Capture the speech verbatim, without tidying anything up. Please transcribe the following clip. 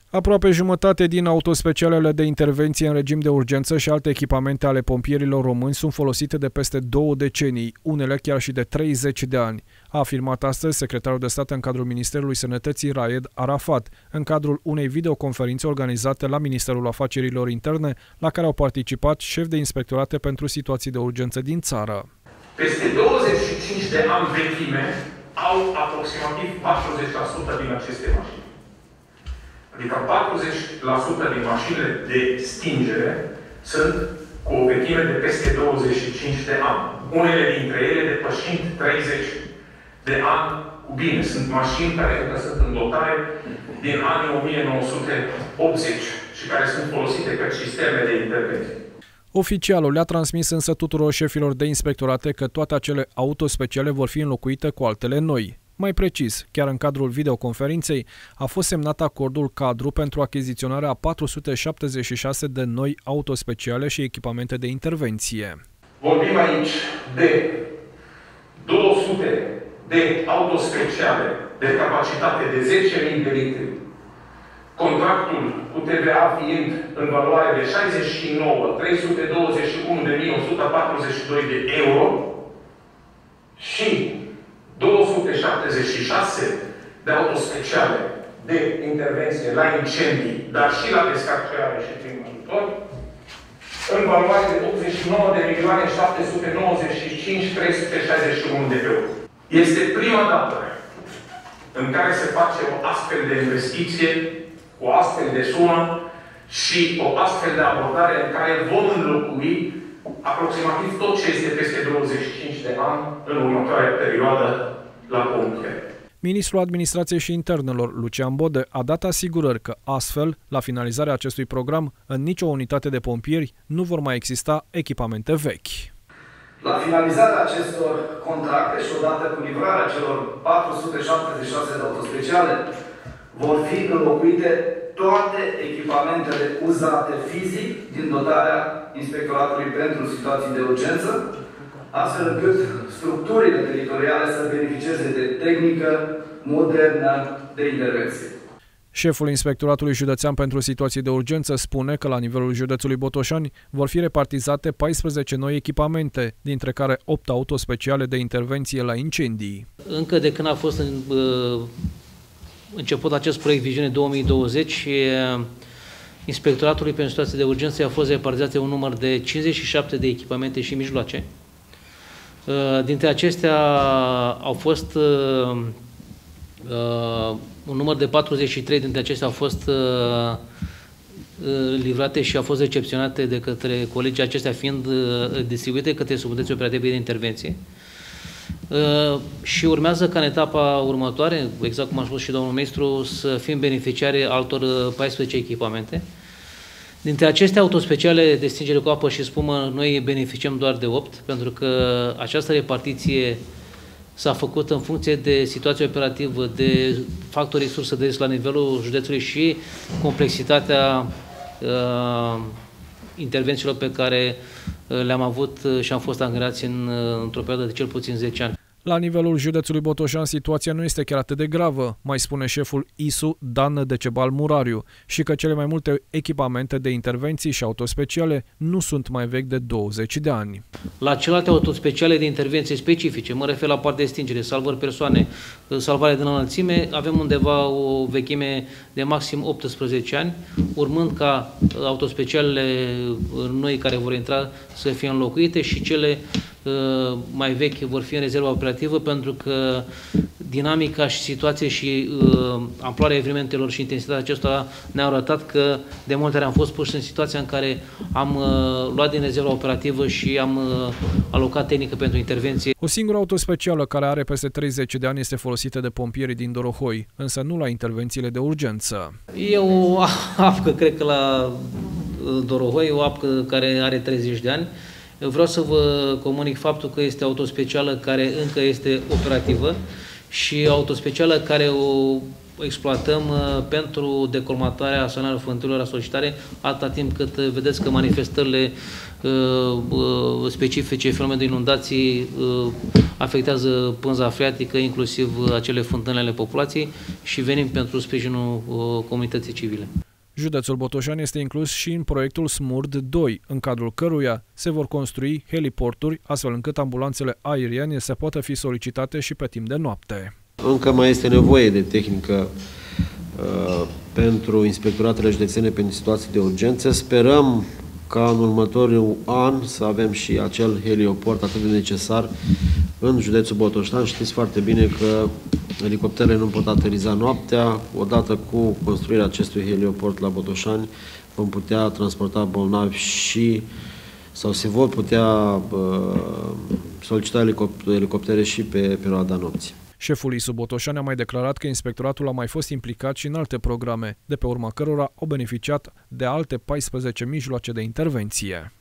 Aproape jumătate din autospecialele de intervenție în regim de urgență și alte echipamente ale pompierilor români sunt folosite de peste două decenii, unele chiar și de treizeci de ani, a afirmat astăzi secretarul de stat în cadrul Ministerului Sănătății Raed Arafat, în cadrul unei videoconferințe organizate la Ministerul Afacerilor Interne, la care au participat șefi de inspectorate pentru situații de urgență din țară. Peste douăzeci și cinci de ani vechime au aproximativ patruzeci la sută din aceste mașini. Adică patruzeci la sută din mașinile de stingere sunt cu o vechime de peste douăzeci și cinci de ani. Unele dintre ele depășind treizeci de ani cu bine. Sunt mașini care încă sunt în dotare din anii o mie nouă sute optzeci și care sunt folosite ca sisteme de intervenție. Oficialul le-a transmis însă tuturor șefilor de inspectorate că toate acele autospeciale vor fi înlocuite cu altele noi. Mai precis, chiar în cadrul videoconferinței, a fost semnat acordul cadru pentru achiziționarea a patru sute șaptezeci și șase de noi autospeciale și echipamente de intervenție. Vorbim aici de două sute de autospeciale de capacitate de zece mii de litri, contractul cu T V A fiind în valoare de șaizeci și nouă mii trei sute douăzeci și unu de mii o sută patruzeci și doi de euro și două sute șaptezeci și șase de autospeciale de intervenție la incendii, dar și la descarcerare și prin ajutor, în valoare de optzeci și nouă de milioane șapte sute nouăzeci și cinci mii trei sute șaizeci și unu de euro. Este prima dată în care se face o astfel de investiție, o astfel de sumă și o astfel de abordare în care vom înlocui aproximativ tot ce este peste douăzeci și cinci de ani în următoarea perioadă la pompieri. Ministrul Administrației și Internelor, Lucian Bode, a dat asigurări că astfel, la finalizarea acestui program, în nicio unitate de pompieri nu vor mai exista echipamente vechi. La finalizarea acestor contracte și odată cu livrarea celor patru sute șaptezeci și șase de autospeciale, vor fi înlocuite toate echipamentele uzate fizic din dotarea Inspectoratului pentru Situații de Urgență, astfel încât structurile teritoriale să beneficieze de tehnică modernă de intervenție. Șeful Inspectoratului Județean pentru Situații de Urgență spune că la nivelul județului Botoșani vor fi repartizate paisprezece noi echipamente, dintre care opt autospeciale de intervenție la incendii. Încă de când a fost în, uh, început acest proiect Viziune două mii douăzeci, uh, Inspectoratului pentru Situații de Urgență a fost repartizate un număr de cincizeci și șapte de echipamente și mijloace. Uh, dintre acestea au fost uh, uh, un număr de patruzeci și trei dintre acestea au fost uh, livrate și au fost recepționate de către colegii, acestea fiind uh, distribuite către subunități operative de intervenție. Uh, și urmează ca în etapa următoare, exact cum a spus și domnul ministru, să fim beneficiari altor paisprezece echipamente. Dintre aceste autospeciale de stingere cu apă și spumă, noi beneficiem doar de opt, pentru că această repartiție s-a făcut în funcție de situația operativă, de factorii sursă de risc la nivelul județului și complexitatea uh, intervențiilor pe care le-am avut și am fost angajați în, într-o perioadă de cel puțin zece ani. La nivelul județului Botoșan, situația nu este chiar atât de gravă, mai spune șeful I S U Dan Decebal Murariu, și că cele mai multe echipamente de intervenții și autospeciale nu sunt mai vechi de douăzeci de ani. La celelalte autospeciale de intervenție specifice, mă refer la partea de stingere, salvări persoane, salvare din înălțime, avem undeva o vechime de maxim optsprezece ani, urmând ca autospecialele noi care vor intra să fie înlocuite și cele mai vechi vor fi în rezerva operativă, pentru că dinamica și situația și uh, amploarea evenimentelor și intensitatea acestora ne-au arătat că de multe ori am fost puși în situația în care am uh, luat din rezerva operativă și am uh, alocat tehnică pentru intervenție. O singură autospecială care are peste treizeci de ani este folosită de pompierii din Dorohoi, însă nu la intervențiile de urgență. E o apcă, cred că la Dorohoi, o apcă care are treizeci de ani. Eu vreau să vă comunic faptul că este autospecială care încă este operativă și autospecială care o exploatăm pentru decolmatarea asanarea fântânilor la solicitare, atâta timp cât vedeți că manifestările specifice fenomenul de inundații afectează pânza freatică, inclusiv acele fântâni ale populației, și venim pentru sprijinul comunității civile. Județul Botoșani este inclus și în proiectul SMURD doi, în cadrul căruia se vor construi heliporturi, astfel încât ambulanțele aeriene să poată fi solicitate și pe timp de noapte. Încă mai este nevoie de tehnică uh, pentru inspectoratele județene pentru situații de urgență. Sperăm ca în următorul an să avem și acel helioport atât de necesar în județul Botoșani. Știți foarte bine că elicopterele nu pot ateriza noaptea. Odată cu construirea acestui helioport la Botoșani vom putea transporta bolnavi și sau se vor putea uh, solicita elicoptere și pe perioada nopții. Șeful I S U Botoșani a mai declarat că inspectoratul a mai fost implicat și în alte programe, de pe urma cărora au beneficiat de alte paisprezece mijloace de intervenție.